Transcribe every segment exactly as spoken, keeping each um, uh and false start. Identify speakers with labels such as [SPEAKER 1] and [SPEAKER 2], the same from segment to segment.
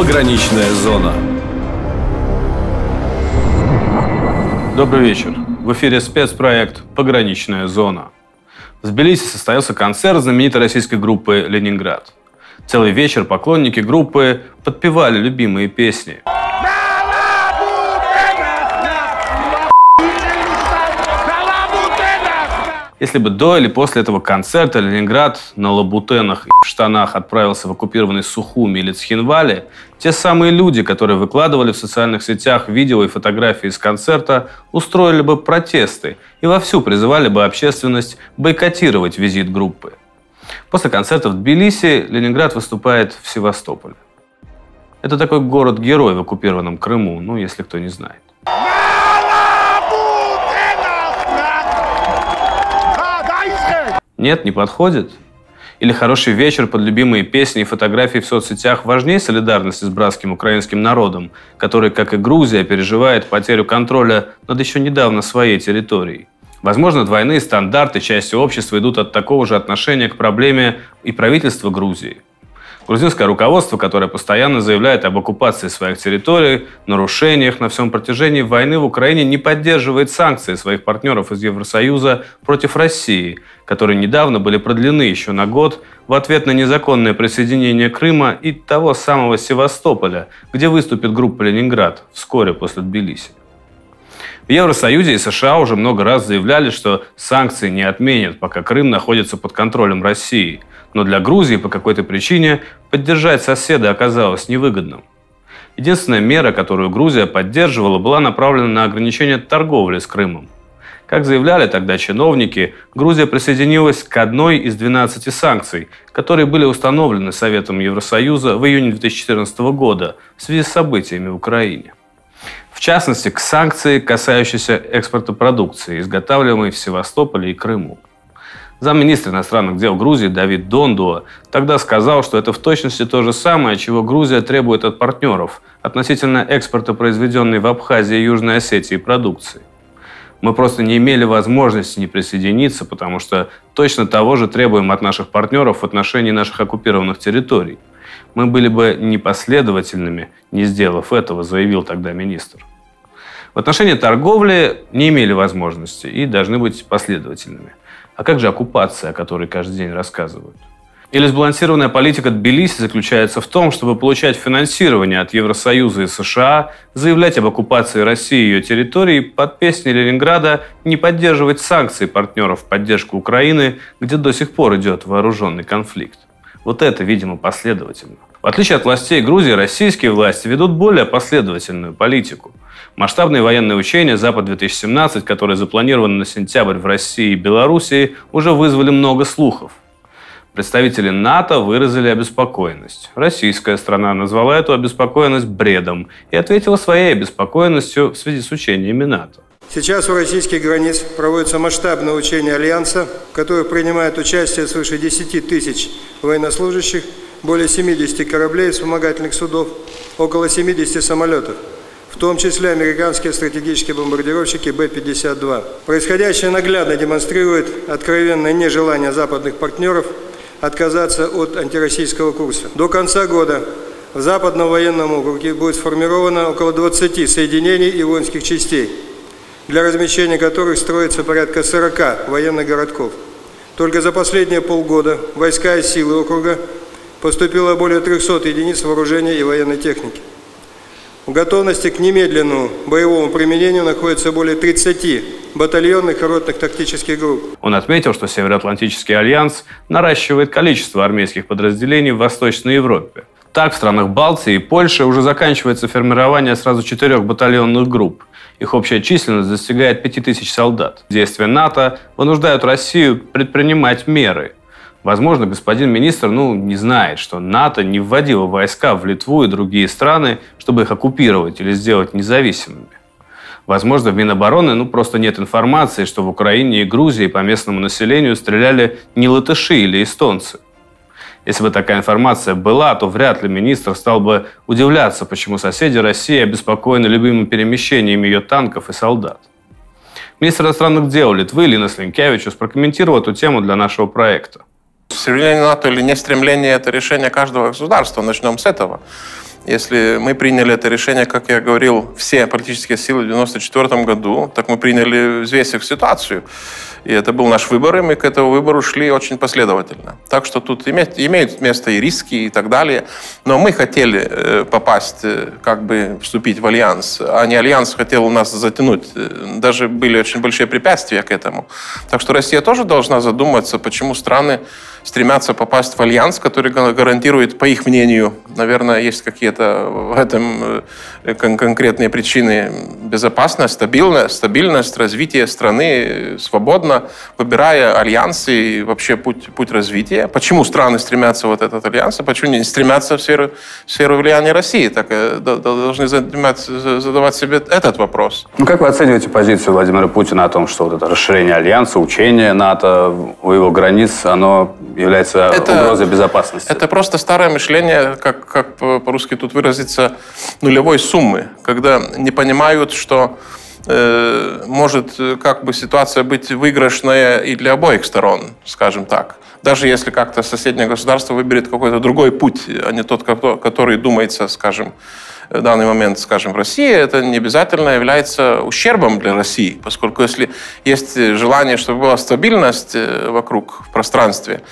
[SPEAKER 1] Пограничная зона. Добрый вечер. В эфире спецпроект «Пограничная зона». В Тбилиси состоялся концерт знаменитой российской группы «Ленинград». Целый вечер поклонники группы подпевали любимые песни. Если бы до или после этого концерта Ленинград на лабутенах и в штанах отправился в оккупированный Сухуми или Цхинвали, те самые люди, которые выкладывали в социальных сетях видео и фотографии из концерта, устроили бы протесты и вовсю призывали бы общественность бойкотировать визит группы. После концерта в Тбилиси Ленинград выступает в Севастополе. Это такой город-герой в оккупированном Крыму, ну, если кто не знает. Нет, не подходит? Или хороший вечер под любимые песни и фотографии в соцсетях важнее солидарности с братским украинским народом, который, как и Грузия, переживает потерю контроля над еще недавно своей территорией? Возможно, двойные стандарты части общества идут от такого же отношения к проблеме и правительства Грузии. Грузинское руководство, которое постоянно заявляет об оккупации своих территорий, нарушениях на всем протяжении войны в Украине, не поддерживает санкции своих партнеров из Евросоюза против России, которые недавно были продлены еще на год в ответ на незаконное присоединение Крыма и того самого Севастополя, где выступит группа «Ленинград» вскоре после Тбилиси. В Евросоюзе и США уже много раз заявляли, что санкции не отменят, пока Крым находится под контролем России. Но для Грузии по какой-то причине поддержать соседа оказалось невыгодным. Единственная мера, которую Грузия поддерживала, была направлена на ограничение торговли с Крымом. Как заявляли тогда чиновники, Грузия присоединилась к одной из двенадцати санкций, которые были установлены Советом Евросоюза в июне две тысячи четырнадцатого года в связи с событиями в Украине. В частности, к санкции, касающейся экспорта продукции, изготавливаемой в Севастополе и Крыму. Замминистра иностранных дел Грузии Давид Дондуа тогда сказал, что это в точности то же самое, чего Грузия требует от партнеров относительно экспорта произведенной в Абхазии и Южной Осетии продукции. Мы просто не имели возможности не присоединиться, потому что точно того же требуем от наших партнеров в отношении наших оккупированных территорий. Мы были бы непоследовательными, не сделав этого, заявил тогда министр. В отношении торговли не имели возможности и должны быть последовательными. А как же оккупация, о которой каждый день рассказывают? Или сбалансированная политика Тбилиси заключается в том, чтобы получать финансирование от Евросоюза и США, заявлять об оккупации России и ее территории, под песни Ленинграда не поддерживать санкции партнеров в поддержку Украины, где до сих пор идет вооруженный конфликт. Вот это, видимо, последовательно. В отличие от властей Грузии, российские власти ведут более последовательную политику. Масштабные военные учения «Запад-две тысячи семнадцать», которые запланированы на сентябрь в России и Белоруссии, уже вызвали много слухов. Представители НАТО выразили обеспокоенность. Российская страна назвала эту обеспокоенность бредом и ответила своей обеспокоенностью в связи с учениями НАТО.
[SPEAKER 2] Сейчас у российских границ проводятся масштабные учения Альянса, в которых принимают участие свыше десяти тысяч военнослужащих, более семидесяти кораблей и вспомогательных судов, около семидесяти самолетов, в том числе американские стратегические бомбардировщики Бэ пятьдесят два. Происходящее наглядно демонстрирует откровенное нежелание западных партнеров отказаться от антироссийского курса. До конца года в Западном военном округе будет сформировано около двадцати соединений и воинских частей, для размещения которых строится порядка сорока военных городков. Только за последние полгода в войска и силы округа поступило более трёхсот единиц вооружения и военной техники. В готовности к немедленному боевому применению находится более тридцати батальонных и ротных тактических групп.
[SPEAKER 1] Он отметил, что Североатлантический альянс наращивает количество армейских подразделений в Восточной Европе. Так, в странах Балтии и Польши уже заканчивается формирование сразу четырех батальонных групп. Их общая численность достигает пяти тысяч солдат. Действия НАТО вынуждают Россию предпринимать меры. Возможно, господин министр ну, не знает, что НАТО не вводило войска в Литву и другие страны, чтобы их оккупировать или сделать независимыми. Возможно, в Минобороны ну, просто нет информации, что в Украине и Грузии по местному населению стреляли не латыши или эстонцы. Если бы такая информация была, то вряд ли министр стал бы удивляться, почему соседи России обеспокоены любыми перемещениями ее танков и солдат. Министр иностранных дел Литвы Линас Линкевичус прокомментировал эту тему для нашего проекта.
[SPEAKER 3] Стремление НАТО или не стремление – это решение каждого государства. Начнем с этого. Если мы приняли это решение, как я говорил, все политические силы в девяносто четвёртом году, так мы приняли, взвесив ситуацию. И это был наш выбор, и мы к этому выбору шли очень последовательно. Так что тут имеют, имеют место и риски, и так далее. Но мы хотели попасть, как бы вступить в альянс, а не альянс хотел нас затянуть. Даже были очень большие препятствия к этому. Так что Россия тоже должна задуматься, почему страны стремятся попасть в альянс, который гарантирует, по их мнению, наверное, есть какие-то в этом конкретные причины: безопасность, стабильность, стабильность, развитие страны свободно, выбирая альянсы и вообще путь, путь развития. Почему страны стремятся в вот этот альянс, а почему не стремятся в сферу, в сферу влияния России? Так должны задавать себе этот вопрос.
[SPEAKER 1] Ну, как вы оцениваете позицию Владимира Путина о том, что вот это расширение альянса, учение НАТО у его границ, оно является это, угрозой безопасности?
[SPEAKER 3] Это просто старое мышление, как, как по-русски тут выразиться, нулевой суммы, когда не понимают, что э, может как бы ситуация быть выигрышная и для обоих сторон, скажем так. Даже если как-то соседнее государство выберет какой-то другой путь, а не тот, который думается, скажем, в данный момент, скажем, в России, это не обязательно является ущербом для России, поскольку если есть желание, чтобы была стабильность вокруг в пространстве,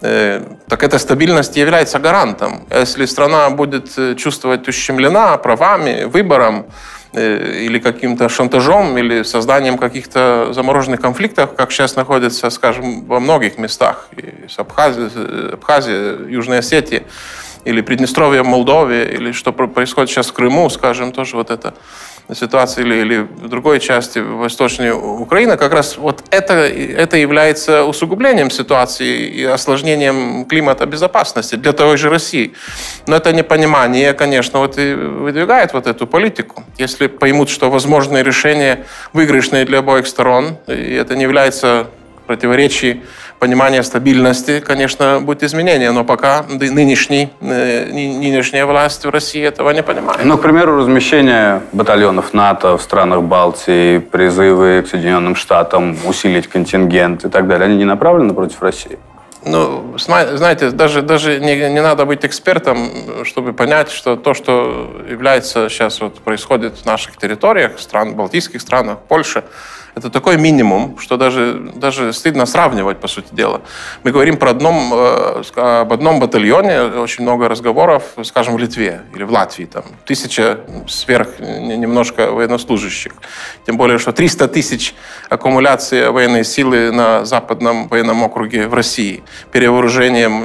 [SPEAKER 3] так эта стабильность является гарантом. Если страна будет чувствовать ущемлена правами, выбором или каким-то шантажом, или созданием каких-то замороженных конфликтов, как сейчас находится, скажем, во многих местах, с Абхазией, Абхазией, Южной Осетии, или Приднестровье в Молдове, или что происходит сейчас в Крыму, скажем, тоже вот эта ситуация, или, или в другой части Восточной Украины, как раз вот это, это является усугублением ситуации и осложнением климата безопасности для той же России. Но это непонимание, конечно, вот и выдвигает вот эту политику. Если поймут, что возможные решения выигрышные для обоих сторон, и это не является противоречием понимания стабильности, конечно, будет изменение, но пока нынешний, нынешняя власть в России этого не понимает.
[SPEAKER 1] Ну, к примеру, размещение батальонов НАТО в странах Балтии, призывы к Соединенным Штатам усилить контингент и так далее, они не направлены против России?
[SPEAKER 3] Ну, знаете, даже, даже не, не надо быть экспертом, чтобы понять, что то, что является сейчас вот происходит в наших территориях, стран, балтийских странах, Польше, это такой минимум, что даже, даже стыдно сравнивать, по сути дела. Мы говорим про одном, об одном батальоне, очень много разговоров, скажем, в Литве или в Латвии. Там, тысяча сверх немножко военнослужащих. Тем более, что триста тысяч аккумуляции военной силы на Западном военном округе в России. Перевооружением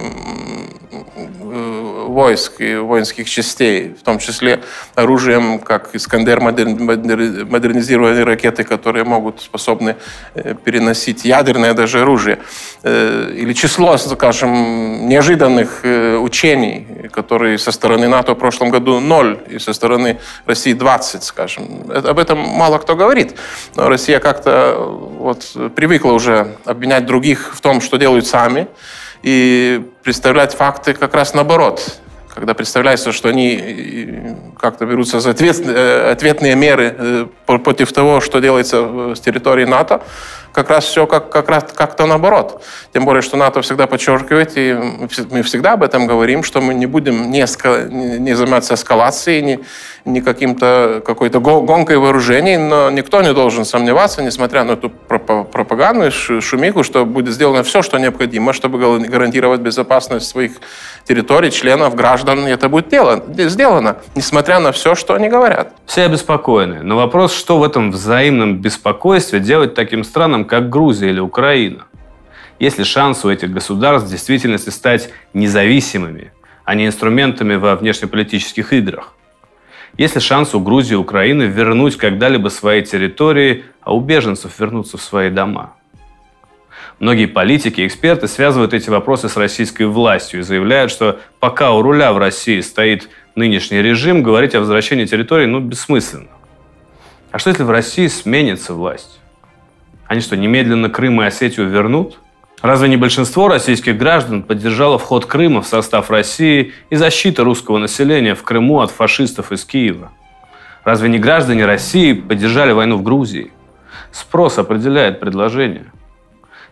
[SPEAKER 3] войск и воинских частей, в том числе оружием, как «Искандер», модернизированные ракеты, которые могут, способны переносить ядерное даже оружие. Или число, скажем, неожиданных учений, которые со стороны НАТО в прошлом году ноль, и со стороны России двадцать, скажем. Об этом мало кто говорит. Но Россия как-то вот привыкла уже обвинять других в том, что делают сами, и представлять факты как раз наоборот. Когда представляется, что они как-то берутся за ответ, ответные меры против того, что делается с территории НАТО, как раз все как, как раз как-то наоборот. Тем более, что НАТО всегда подчеркивает, и мы всегда об этом говорим, что мы не будем не, эска, не заниматься эскалацией, не, не каким-то, какой-то гонкой вооружений, но никто не должен сомневаться, несмотря на эту пропаганду, шумиху, что будет сделано все, что необходимо, чтобы гарантировать безопасность своих территорий, членов, граждан, и это будет сделано, несмотря на все, что они говорят.
[SPEAKER 1] Все обеспокоены, но вопрос, что в этом взаимном беспокойстве делать таким странам, как Грузия или Украина? Есть ли шанс у этих государств в действительности стать независимыми, а не инструментами во внешнеполитических играх? Есть ли шанс у Грузии и Украины вернуть когда-либо свои территории, а у беженцев вернуться в свои дома? Многие политики и эксперты связывают эти вопросы с российской властью и заявляют, что пока у руля в России стоит нынешний режим, говорить о возвращении территорий ну, бессмысленно. А что если в России сменится власть? Они что, немедленно Крым и Осетию вернут? Разве не большинство российских граждан поддержало вход Крыма в состав России и защиту русского населения в Крыму от фашистов из Киева? Разве не граждане России поддержали войну в Грузии? Спрос определяет предложение.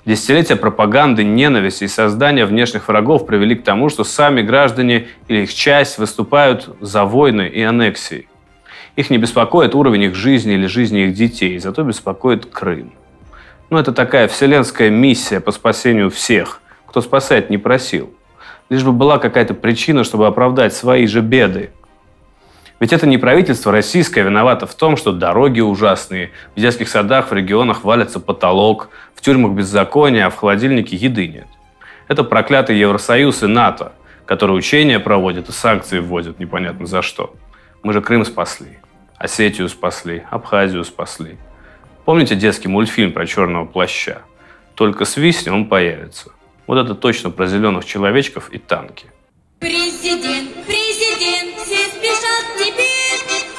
[SPEAKER 1] Десятилетия пропаганды, ненависти и создания внешних врагов привели к тому, что сами граждане или их часть выступают за войны и аннексии. Их не беспокоит уровень их жизни или жизни их детей, зато беспокоит Крым. Но это такая вселенская миссия по спасению всех, кто спасать не просил. Лишь бы была какая-то причина, чтобы оправдать свои же беды. Ведь это не правительство российское виновато в том, что дороги ужасные, в детских садах в регионах валится потолок, в тюрьмах беззаконие, а в холодильнике еды нет. Это проклятый Евросоюз и НАТО, которые учения проводят и санкции вводят непонятно за что. Мы же Крым спасли, Осетию спасли, Абхазию спасли. Помните детский мультфильм про черного плаща? Только свистни, он появится. Вот это точно про зеленых человечков и танки.
[SPEAKER 4] Президент, президент, все спешат теперь.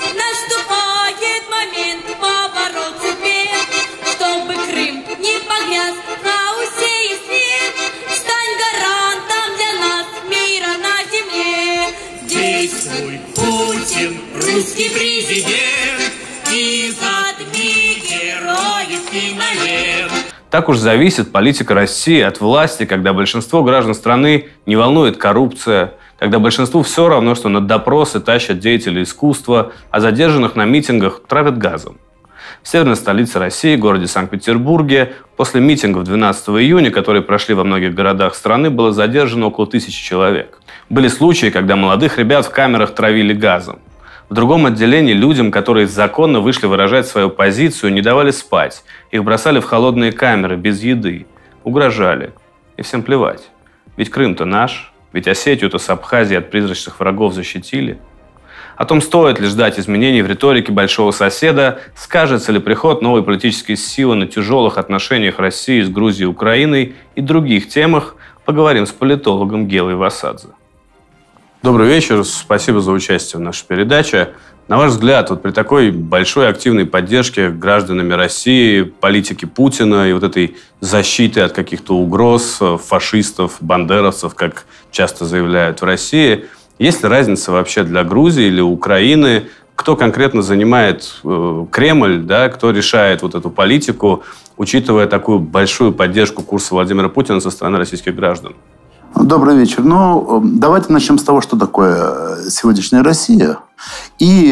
[SPEAKER 4] Наступает момент поворот судьбе. Чтобы Крым не погряз в хаосе и свет, стань гарантом для нас мира на земле. Действуй, Путин, русский президент, и задни героев навек.
[SPEAKER 1] Так уж зависит политика России от власти, когда большинство граждан страны не волнует коррупция, когда большинству все равно, что на допросы тащат деятели искусства, а задержанных на митингах травят газом. В северной столице России, городе Санкт-Петербурге, после митингов двенадцатого июня, которые прошли во многих городах страны, было задержано около тысячи человек. Были случаи, когда молодых ребят в камерах травили газом. В другом отделении людям, которые законно вышли выражать свою позицию, не давали спать. Их бросали в холодные камеры без еды. Угрожали. И всем плевать. Ведь Крым-то наш. Ведь Осетию-то с Абхазией от призрачных врагов защитили. О том, стоит ли ждать изменений в риторике большого соседа, скажется ли приход новой политической силы на тяжелых отношениях России с Грузией и Украиной и других темах, поговорим с политологом Гелой Васадзе. Добрый вечер, спасибо за участие в нашей передаче. На ваш взгляд, вот при такой большой активной поддержке гражданами России, политики Путина и вот этой защиты от каких-то угроз, фашистов, бандеровцев, как часто заявляют в России, есть ли разница вообще для Грузии или Украины, кто конкретно занимает э, Кремль, да, кто решает вот эту политику, учитывая такую большую поддержку курса Владимира Путина со стороны российских граждан?
[SPEAKER 5] Добрый вечер. Ну, давайте начнем с того, что такое сегодняшняя Россия. И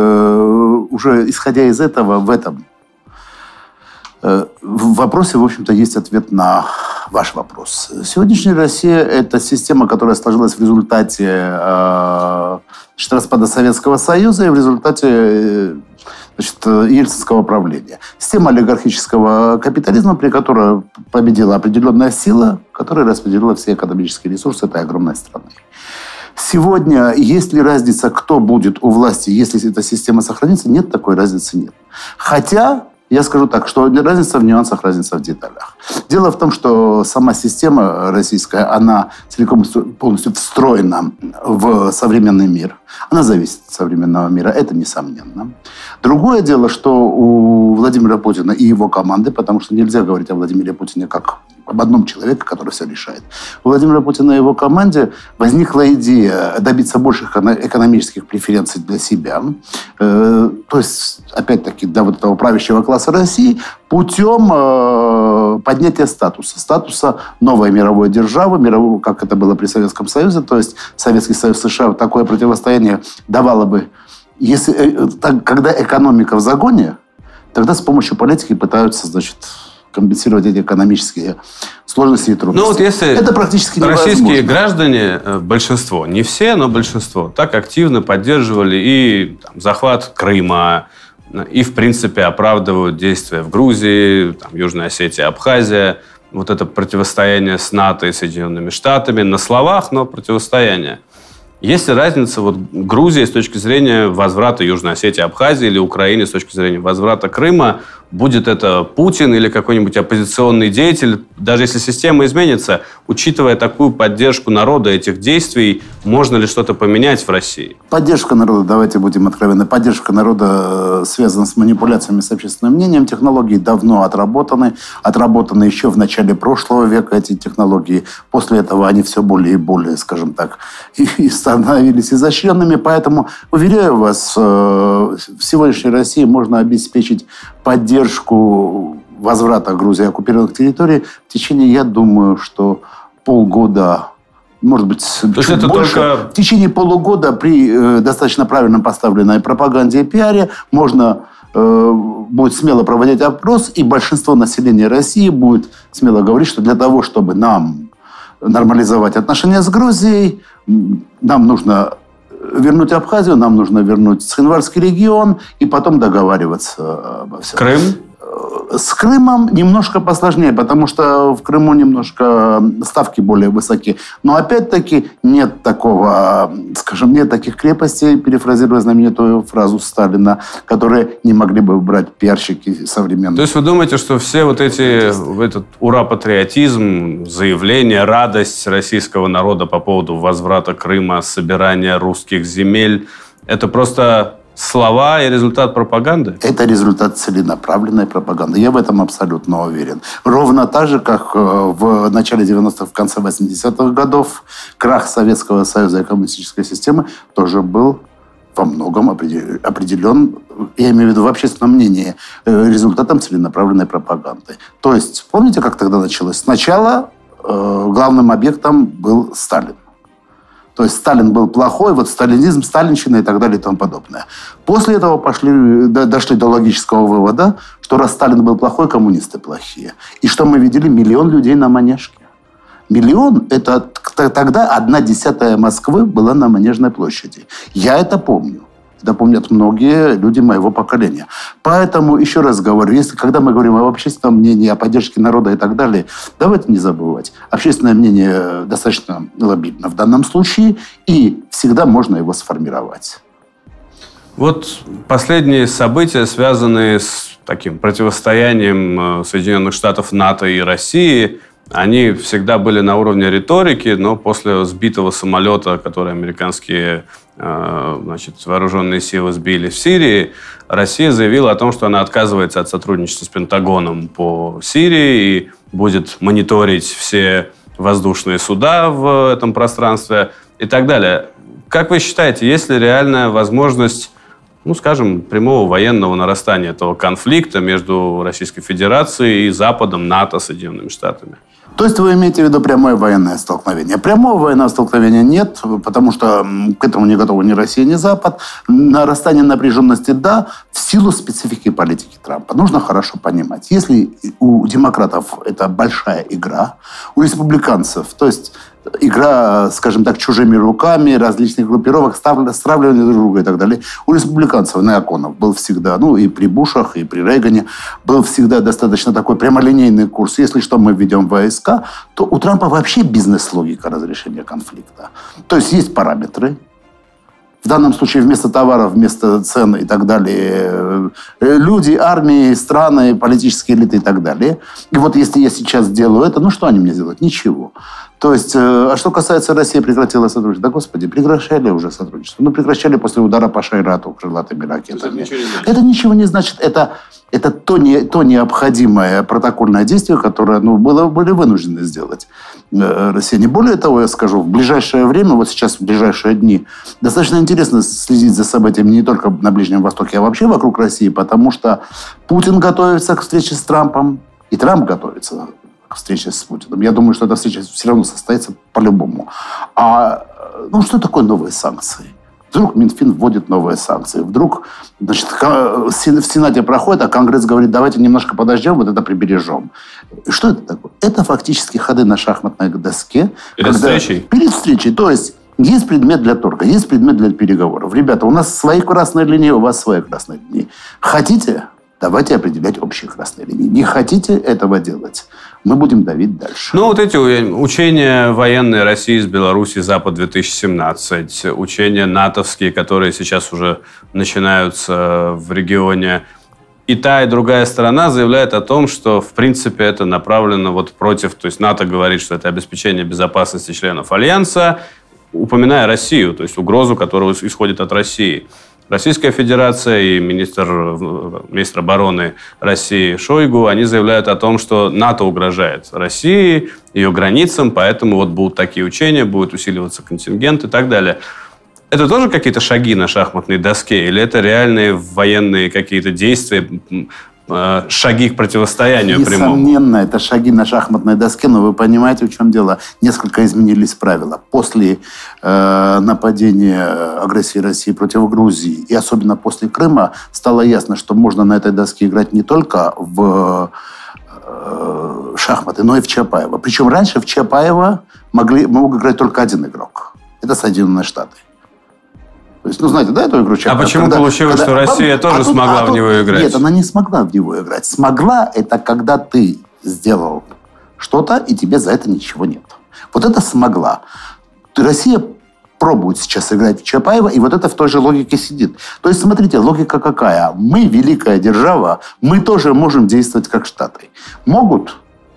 [SPEAKER 5] э, уже исходя из этого, в этом э, в вопросе, в общем-то, есть ответ на ваш вопрос. Сегодняшняя Россия – это система, которая сложилась в результате э, значит, распада Советского Союза и в результате э, значит, ельцинского правления. Система олигархического капитализма, при которой победила определенная сила, которая распределила все экономические ресурсы этой огромной страны. Сегодня, есть ли разница, кто будет у власти, если эта система сохранится? Нет, такой разницы нет. Хотя, я скажу так, что разница в нюансах, разница в деталях. Дело в том, что сама система российская, она целиком полностью встроена в современный мир. Она зависит от современного мира, это несомненно. Другое дело, что у Владимира Путина и его команды, потому что нельзя говорить о Владимире Путине как об одном человеке, который все решает. У Владимира Путина и его команде возникла идея добиться больших экономических преференций для себя. Э, то есть, опять-таки, для вот этого правящего класса России путем э, поднятия статуса. Статуса новой мировой державы, мирового, как это было при Советском Союзе. То есть, Советский Союз США такое противостояние давало бы... Если, э, так, когда экономика в загоне, тогда с помощью политики пытаются, значит... компенсировать эти экономические сложности и трудности.
[SPEAKER 1] Ну вот если
[SPEAKER 5] это практически невозможно.
[SPEAKER 1] Российские граждане, большинство, не все, но большинство, так активно поддерживали и там, захват Крыма, и, в принципе, оправдывают действия в Грузии, там, Южная Осетия, Абхазия, вот это противостояние с НАТО и Соединенными Штатами, на словах, но противостояние. Есть ли разница вот, Грузии с точки зрения возврата Южной Осетии, Абхазии или Украины с точки зрения возврата Крыма? Будет это Путин или какой-нибудь оппозиционный деятель? Даже если система изменится, учитывая такую поддержку народа этих действий, можно ли что-то поменять в России?
[SPEAKER 5] Поддержка народа, давайте будем откровенны, поддержка народа связана с манипуляциями с общественным мнением. Технологии давно отработаны. Отработаны еще в начале прошлого века эти технологии. После этого они все более и более, скажем так, и становились изощренными. Поэтому, уверяю вас, в сегодняшней России можно обеспечить поддержку возврата Грузии оккупированных территорий в течение, я думаю, что полгода, может быть,
[SPEAKER 1] То
[SPEAKER 5] чуть
[SPEAKER 1] это
[SPEAKER 5] больше.
[SPEAKER 1] только...
[SPEAKER 5] В течение полугода при э, достаточно правильно поставленной пропаганде и пиаре можно э, будет смело проводить опрос, и большинство населения России будет смело говорить, что для того, чтобы нам нормализовать отношения с Грузией, нам нужно вернуть Абхазию, нам нужно вернуть Цхинвальский регион и потом договариваться обо всем.
[SPEAKER 1] Крым?
[SPEAKER 5] С Крымом немножко посложнее, потому что в Крыму немножко ставки более высоки. Но опять-таки нет такого, скажем, нет таких крепостей, перефразируя знаменитую фразу Сталина, которые не могли бы брать пиарщики современные.
[SPEAKER 1] То есть вы думаете, что все вот эти, этот ура-патриотизм, заявления, радость российского народа по поводу возврата Крыма, собирания русских земель, это просто... слова и результат пропаганды?
[SPEAKER 5] Это результат целенаправленной пропаганды. Я в этом абсолютно уверен. Ровно так же, как в начале девяностых, в конце восьмидесятых годов крах Советского Союза и коммунистической системы тоже был во многом определен, я имею в виду в общественном мнении, результатом целенаправленной пропаганды. То есть, помните, как тогда началось? Сначала главным объектом был Сталин. То есть Сталин был плохой, вот сталинизм, сталинщина и так далее и тому подобное. После этого пошли, дошли до логического вывода, что раз Сталин был плохой, коммунисты плохие. И что мы видели? Миллион людей на Манежке. Миллион – это тогда одна десятая Москвы была на Манежной площади. Я это помню. Это помнят многие люди моего поколения. Поэтому, еще раз говорю, если, когда мы говорим об общественном мнении, о поддержке народа и так далее, давайте не забывать. Общественное мнение достаточно лобильно в данном случае, и всегда можно его сформировать.
[SPEAKER 1] Вот последние события, связанные с таким противостоянием Соединенных Штатов, НАТО и России, они всегда были на уровне риторики, но после сбитого самолета, который американские значит, вооруженные силы сбили в Сирии, Россия заявила о том, что она отказывается от сотрудничества с Пентагоном по Сирии и будет мониторить все воздушные суда в этом пространстве и так далее. Как вы считаете, есть ли реальная возможность, ну, скажем, прямого военного нарастания этого конфликта между Российской Федерацией и Западом, НАТО, Соединенными Штатами?
[SPEAKER 5] То есть вы имеете в виду прямое военное столкновение? Прямого военного столкновения нет, потому что к этому не готовы ни Россия, ни Запад. Нарастание напряженности – да, в силу специфики политики Трампа. Нужно хорошо понимать. Если у демократов это большая игра, у республиканцев, то есть игра, скажем так, чужими руками, различных группировок, стравливание друг друга и так далее. У республиканцев, неоконов, был всегда, ну и при Бушах, и при Рейгане, был всегда достаточно такой прямолинейный курс. Если что, мы ведем войска, то у Трампа вообще бизнес-логика разрешения конфликта. То есть есть параметры. В данном случае вместо товаров, вместо цен и так далее, люди, армии, страны, политические элиты и так далее. И вот если я сейчас делаю это, ну что они мне сделают? Ничего. То есть, а что касается России, прекратила сотрудничество. Да, господи, прекращали уже сотрудничество. Ну, прекращали после удара по Шайрату крылатыми ракетами. Это ничего не значит. Это ничего не значит. Это, это то, не, то необходимое протокольное действие, которое ну, было, были вынуждены сделать россияне. Более того, я скажу, в ближайшее время, вот сейчас, в ближайшие дни, достаточно интересно следить за событиями не только на Ближнем Востоке, а вообще вокруг России, потому что Путин готовится к встрече с Трампом, и Трамп готовится к встрече с Путиным. Я думаю, что эта встреча все равно состоится по-любому. А ну, что такое новые санкции? Вдруг Минфин вводит новые санкции. Вдруг значит, в Сенате проходит, а Конгресс говорит, давайте немножко подождем, вот это прибережем. Что это такое? Это фактически ходы на шахматной доске.
[SPEAKER 1] Перед когда... встречей?
[SPEAKER 5] Перед встречей. То есть есть предмет для торга, есть предмет для переговоров. Ребята, у нас свои красные линии, у вас свои красные линии. Хотите? Давайте определять общие красные линии. Не хотите этого делать? Мы будем давить дальше.
[SPEAKER 1] Ну, вот эти учения военные России с Беларуси Запад-две тысячи семнадцать, учения натовские, которые сейчас уже начинаются в регионе. И та, и другая сторона заявляет о том, что, в принципе, это направлено вот против... То есть НАТО говорит, что это обеспечение безопасности членов Альянса, упоминая Россию, то есть угрозу, которая исходит от России. Российская Федерация и министр, министр обороны России Шойгу, они заявляют о том, что НАТО угрожает России, ее границам, поэтому вот будут такие учения, будет усиливаться контингент и так далее. Это тоже какие-то шаги на шахматной доске? Или это реальные военные какие-то действия, э, шаги к противостоянию
[SPEAKER 5] Несомненно,
[SPEAKER 1] прямому.
[SPEAKER 5] Несомненно, это шаги на шахматной доске, но вы понимаете, в чем дело. Несколько изменились правила. После э, нападения агрессии России против Грузии, и особенно после Крыма, стало ясно, что можно на этой доске играть не только в э, шахматы, но и в Чапаева. Причем раньше в Чапаева могли, мог играть только один игрок. Это Соединенные Штаты. То есть, ну, знаете, да, эту игру Чапаева?
[SPEAKER 1] А почему
[SPEAKER 5] когда,
[SPEAKER 1] получилось,
[SPEAKER 5] когда,
[SPEAKER 1] что Россия
[SPEAKER 5] а
[SPEAKER 1] тоже
[SPEAKER 5] тут,
[SPEAKER 1] смогла
[SPEAKER 5] а
[SPEAKER 1] в
[SPEAKER 5] тут,
[SPEAKER 1] него играть?
[SPEAKER 5] Нет, она не смогла в него играть. Смогла – это когда ты сделал что-то, и тебе за это ничего нет. Вот это смогла. Россия пробует сейчас играть в Чапаева, и вот это в той же логике сидит. То есть, смотрите, логика какая? Мы, великая держава, мы тоже можем действовать как Штаты. Могут?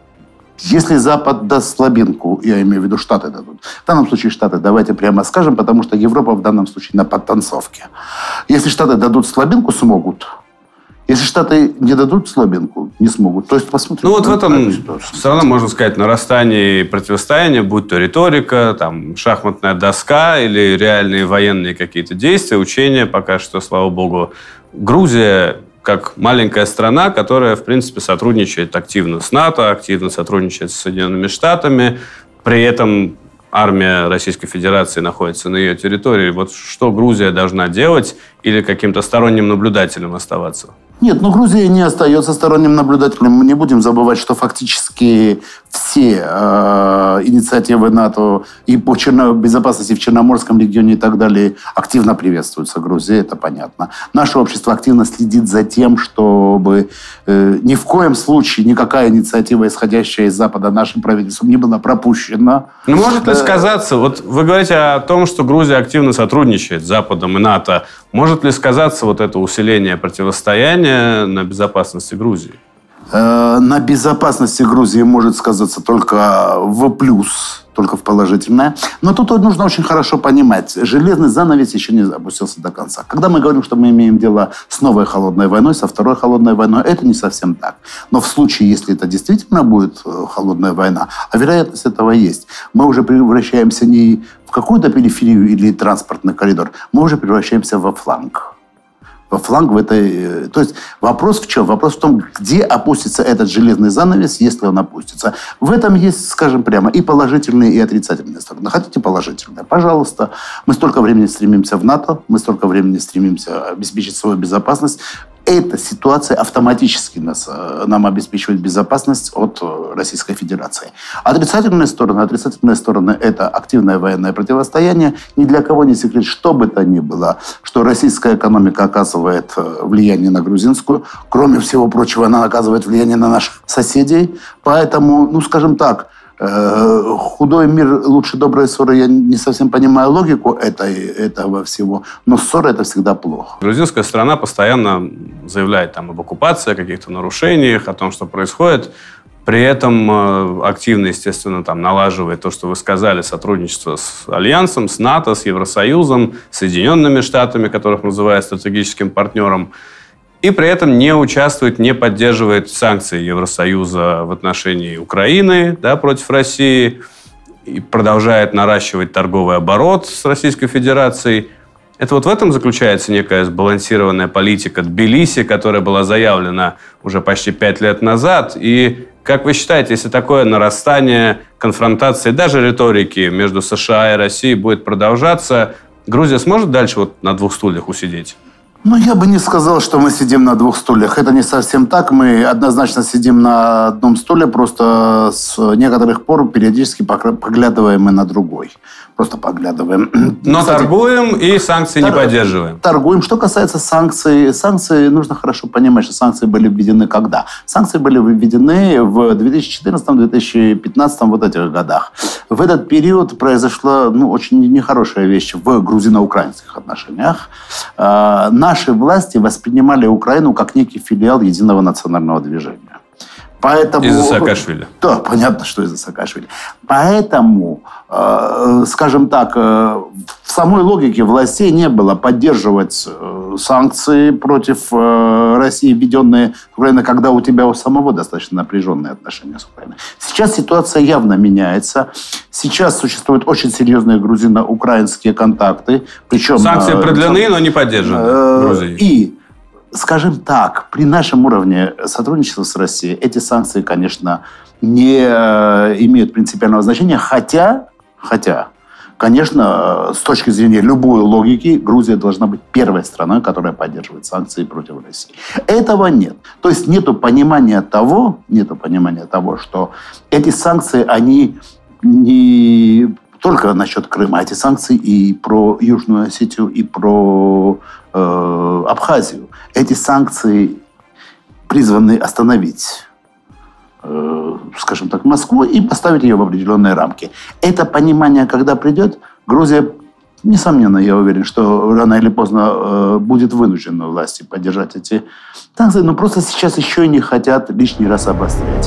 [SPEAKER 5] Если Запад даст слабинку, я имею в виду Штаты дадут, в данном случае Штаты, давайте прямо скажем, потому что Европа в данном случае на подтанцовке. Если Штаты дадут слабинку, смогут. Если Штаты не дадут слабинку, не смогут. То есть посмотрим.
[SPEAKER 1] Ну вот в этом все равно, можно сказать, нарастание и противостояние, будь то риторика, там, шахматная доска или реальные военные какие-то действия, учения, пока что, слава богу. Грузия как маленькая страна, которая, в принципе, сотрудничает активно с НАТО, активно сотрудничает с Соединенными Штатами. При этом армия Российской Федерации находится на ее территории. Вот что Грузия должна делать или каким-то сторонним наблюдателем оставаться? Нет,
[SPEAKER 5] ну Грузия не остается сторонним наблюдателем. Мы не будем забывать, что фактически все э, инициативы НАТО и по черно- безопасности в Черноморском регионе и так далее активно приветствуются Грузией, это понятно. Наше общество активно следит за тем, чтобы э, ни в коем случае никакая инициатива, исходящая из Запада нашим правительством, не была пропущена.
[SPEAKER 1] Ну, может ли сказаться, вот вы говорите о том, что Грузия активно сотрудничает с Западом и НАТО, может ли сказаться вот это усиление противостояния на безопасности Грузии?
[SPEAKER 5] На безопасности Грузии может сказаться только в плюс, только в положительное. Но тут нужно очень хорошо понимать, железный занавес еще не опустился до конца. Когда мы говорим, что мы имеем дело с новой холодной войной, со второй холодной войной, это не совсем так. Но в случае, если это действительно будет холодная война, а вероятность этого есть, мы уже превращаемся не в какую-то периферию или транспортный коридор, мы уже превращаемся во фланг. Во фланг в этой... То есть вопрос в чем? Вопрос в том, где опустится этот железный занавес, если он опустится. В этом есть, скажем прямо, и положительные, и отрицательные стороны. Хотите положительные? Пожалуйста. Мы столько времени стремимся в НАТО, мы столько времени стремимся обеспечить свою безопасность. Эта ситуация автоматически нас, нам обеспечивает безопасность от Российской Федерации. Отрицательные стороны, отрицательные стороны – это активное военное противостояние. Ни для кого не секрет, что бы то ни было, что российская экономика оказывает влияние на грузинскую. Кроме всего прочего, она оказывает влияние на наших соседей. Поэтому, ну, скажем так, худой мир лучше доброй ссоры. Я не совсем понимаю логику этой, этого всего, но ссора – это всегда плохо.
[SPEAKER 1] Грузинская страна постоянно заявляет там, об оккупации, о каких-то нарушениях, о том, что происходит. При этом активно, естественно, там, налаживает то, что вы сказали, сотрудничество с Альянсом, с НАТО, с Евросоюзом, с Соединенными Штатами, которых называют стратегическим партнером. И при этом не участвует, не поддерживает санкции Евросоюза в отношении Украины, да, против России, и продолжает наращивать торговый оборот с Российской Федерацией. Это вот в этом заключается некая сбалансированная политика Тбилиси, которая была заявлена уже почти пять лет назад. И как вы считаете, если такое нарастание конфронтации, даже риторики между США и Россией будет продолжаться, Грузия сможет дальше вот на двух стульях усидеть?
[SPEAKER 5] Ну, я бы не сказал, что мы сидим на двух стульях. Это не совсем так. Мы однозначно сидим на одном стуле, просто с некоторых пор периодически поглядываем мы на другой. Просто поглядываем.
[SPEAKER 1] Но
[SPEAKER 5] Кстати,
[SPEAKER 1] торгуем и санкции тор- не поддерживаем.
[SPEAKER 5] Торгуем. Что касается санкций, санкции, нужно хорошо понимать, что санкции были введены когда? Санкции были введены в две тысячи четырнадцатом - две тысячи пятнадцатом вот этих годах. В этот период произошла ну, очень нехорошая вещь в грузино-украинских отношениях. Наши власти воспринимали Украину как некий филиал единого национального движения. Поэтому,
[SPEAKER 1] из-за Саакашвили.
[SPEAKER 5] Да, понятно, что из-за Саакашвили. Поэтому, э, скажем так, э, в самой логике властей не было поддерживать э, санкции против э, России, введенные в Украину, когда у тебя у самого достаточно напряженные отношения с Украиной. Сейчас ситуация явно меняется. Сейчас существуют очень серьезные грузино-украинские контакты. Причем,
[SPEAKER 1] санкции
[SPEAKER 5] э,
[SPEAKER 1] продлены, но не поддержаны
[SPEAKER 5] э,
[SPEAKER 1] Грузией.
[SPEAKER 5] И скажем так, при нашем уровне сотрудничества с Россией эти санкции, конечно, не имеют принципиального значения, хотя, хотя, конечно, с точки зрения любой логики, Грузия должна быть первой страной, которая поддерживает санкции против России. Этого нет. То есть нету понимания того, нету понимания того, что эти санкции, они не только насчет Крыма, а эти санкции и про Южную Осетию, и про э, Абхазию. Эти санкции призваны остановить, э, скажем так, Москву и поставить ее в определенные рамки. Это понимание, когда придет, Грузия, несомненно, я уверен, что рано или поздно э, будет вынуждена власти поддержать эти санкции, но просто сейчас еще и не хотят лишний раз обострять.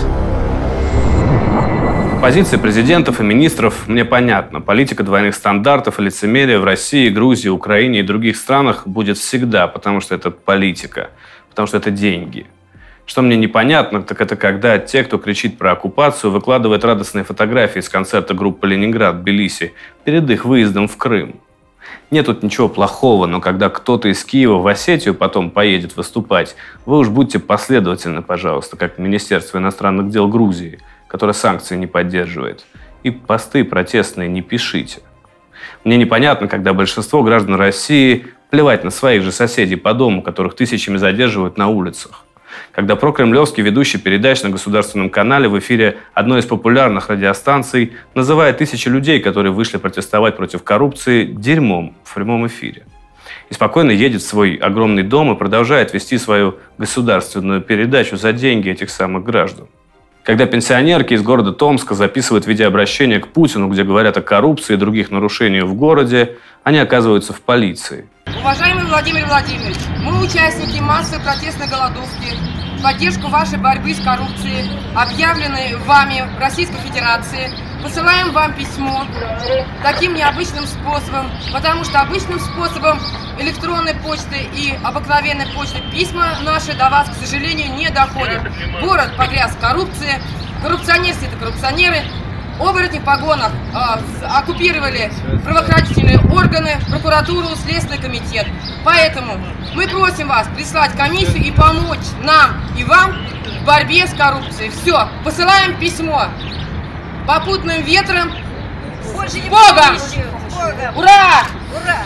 [SPEAKER 1] Позиция президентов и министров мне понятна. Политика двойных стандартов и лицемерия в России, Грузии, Украине и других странах будет всегда, потому что это политика, потому что это деньги. Что мне непонятно, так это когда те, кто кричит про оккупацию, выкладывают радостные фотографии с концерта группы «Ленинград» в Тбилиси перед их выездом в Крым. Нет тут ничего плохого, но когда кто-то из Киева в Осетию потом поедет выступать, вы уж будьте последовательны, пожалуйста, как Министерство иностранных дел Грузии, которое санкции не поддерживает. И посты протестные не пишите. Мне непонятно, когда большинство граждан России плевать на своих же соседей по дому, которых тысячами задерживают на улицах. Когда прокремлевский ведущий передач на государственном канале в эфире одной из популярных радиостанций называет тысячи людей, которые вышли протестовать против коррупции, дерьмом в прямом эфире. И спокойно едет в свой огромный дом и продолжает вести свою государственную передачу за деньги этих самых граждан. Когда пенсионерки из города Томска записывают видеообращение к Путину, где говорят о коррупции и других нарушениях в городе, они оказываются в полиции.
[SPEAKER 6] Уважаемый Владимир Владимирович, мы участники массовой протестной голодовки в поддержку вашей борьбы с коррупцией, объявленной вами в Российской Федерации. Посылаем вам письмо таким необычным способом, потому что обычным способом электронной почты и обыкновенной почты письма наши до вас, к сожалению, не доходят. Город погряз в коррупции, коррупционеры – это коррупционеры, оборотни в погонах э, оккупировали правоохранительные органы, прокуратуру, Следственный комитет. Поэтому мы просим вас прислать комиссию и помочь нам и вам в борьбе с коррупцией. Все, посылаем письмо. Попутным ветром. С Богом! Ура! Ура!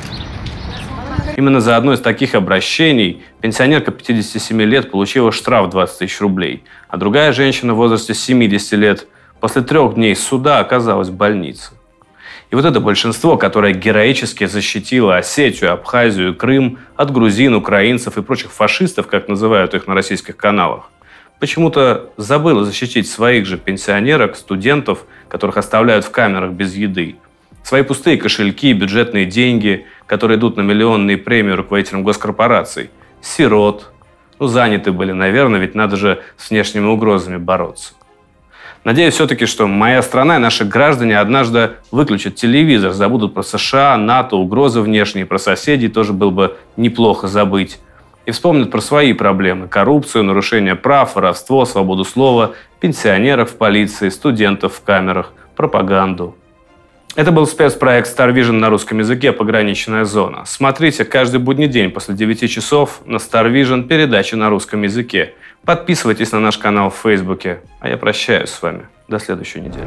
[SPEAKER 1] Именно за одно из таких обращений пенсионерка пятидесяти семи лет получила штраф двадцать тысяч рублей, а другая женщина в возрасте семидесяти лет после трех дней суда оказалась в больнице. И вот это большинство, которое героически защитило Осетию, Абхазию, Крым от грузин, украинцев и прочих фашистов, как называют их на российских каналах, почему-то забыло защитить своих же пенсионерок, студентов, которых оставляют в камерах без еды, свои пустые кошельки, бюджетные деньги, которые идут на миллионные премии руководителям госкорпораций, сирот. Ну, заняты были, наверное, ведь надо же с внешними угрозами бороться. Надеюсь все-таки, что моя страна и наши граждане однажды выключат телевизор, забудут про США, НАТО, угрозы внешние, про соседей тоже было бы неплохо забыть. И вспомнят про свои проблемы – коррупцию, нарушение прав, воровство, свободу слова, пенсионеров в полиции, студентов в камерах, пропаганду. Это был спецпроект StarVision на русском языке «Пограничная зона». Смотрите каждый будний день после девяти часов на StarVision передачи на русском языке. Подписывайтесь на наш канал в Фейсбуке. А я прощаюсь с вами. До следующей недели.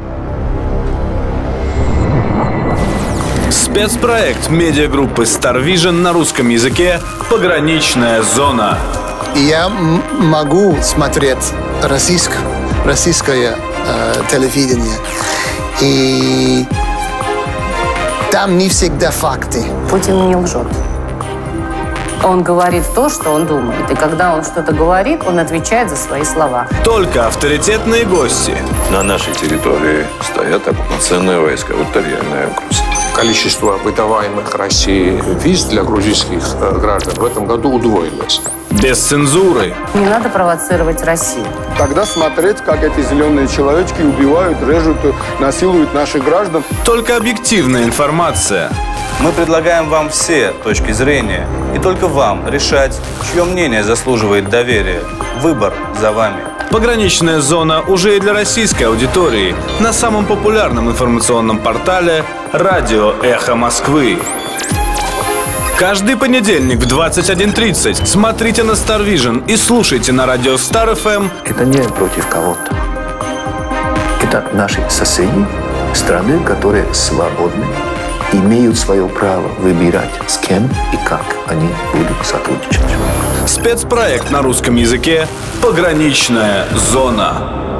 [SPEAKER 7] Спецпроект медиагруппы StarVision на русском языке «Пограничная зона».
[SPEAKER 8] Я могу смотреть российское, российское э, телевидение. И там не всегда факты.
[SPEAKER 9] Путин не лжет. Он говорит то, что он думает. И когда он что-то говорит, он отвечает за свои слова.
[SPEAKER 7] Только авторитетные гости.
[SPEAKER 10] На нашей территории стоят оккупационные войска. Вот это реальная угроза.
[SPEAKER 11] Количество выдаваемых России виз для грузинских граждан в этом году удвоилось.
[SPEAKER 7] Без цензуры.
[SPEAKER 9] Не надо провоцировать Россию.
[SPEAKER 12] Тогда смотреть, как эти зеленые человечки убивают, режут, насилуют наших граждан.
[SPEAKER 7] Только объективная информация.
[SPEAKER 13] Мы предлагаем вам все точки зрения, и только вам решать, чье мнение заслуживает доверия. Выбор за вами.
[SPEAKER 7] Пограничная зона уже и для российской аудитории на самом популярном информационном портале «Радио Эхо Москвы». Каждый понедельник в двадцать один тридцать смотрите на Starvision и слушайте на радио Star эф эм.
[SPEAKER 14] Это не против кого-то. Это наши соседи, страны, которые свободны, имеют свое право выбирать, с кем и как они будут сотрудничать.
[SPEAKER 7] Спецпроект на русском языке «Пограничная зона».